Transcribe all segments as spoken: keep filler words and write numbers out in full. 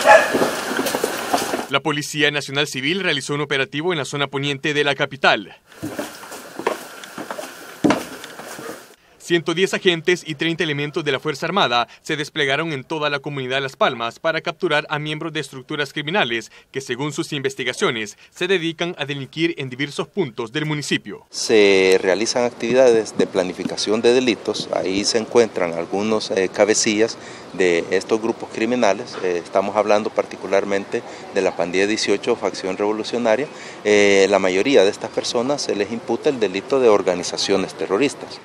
La Policía Nacional Civil realizó un operativo en la zona poniente de la capital. ciento diez agentes y treinta elementos de la Fuerza Armada se desplegaron en toda la comunidad de Las Palmas para capturar a miembros de estructuras criminales que, según sus investigaciones, se dedican a delinquir en diversos puntos del municipio. Se realizan actividades de planificación de delitos, ahí se encuentran algunos eh, cabecillas de estos grupos criminales, eh, estamos hablando particularmente de la pandilla dieciocho, facción revolucionaria. Eh, la mayoría de estas personas se les imputa el delito de organizaciones terroristas.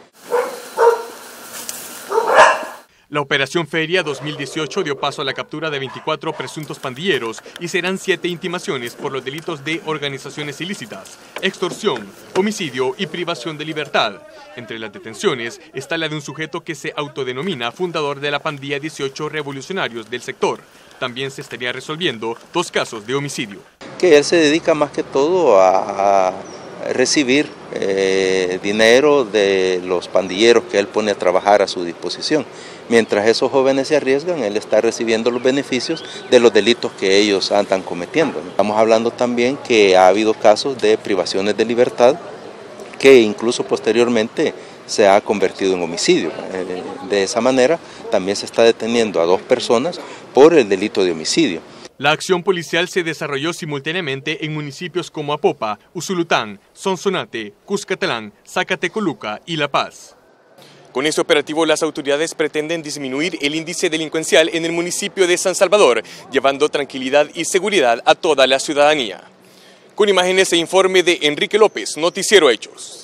La Operación Feria dos mil dieciocho dio paso a la captura de veinticuatro presuntos pandilleros y serán siete intimaciones por los delitos de organizaciones ilícitas, extorsión, homicidio y privación de libertad. Entre las detenciones está la de un sujeto que se autodenomina fundador de la pandilla dieciocho revolucionarios del sector. También se estaría resolviendo dos casos de homicidio. Que él se dedica más que todo a, a recibir eh, dinero de los pandilleros que él pone a trabajar a su disposición. Mientras esos jóvenes se arriesgan, él está recibiendo los beneficios de los delitos que ellos andan cometiendo. Estamos hablando también que ha habido casos de privaciones de libertad que incluso posteriormente se ha convertido en homicidio. De esa manera también se está deteniendo a dos personas por el delito de homicidio. La acción policial se desarrolló simultáneamente en municipios como Apopa, Usulután, Sonsonate, Cuscatlán, Zacatecoluca y La Paz. Con este operativo, las autoridades pretenden disminuir el índice delincuencial en el municipio de San Salvador, llevando tranquilidad y seguridad a toda la ciudadanía. Con imágenes e informe de Enrique López, Noticiero Hechos.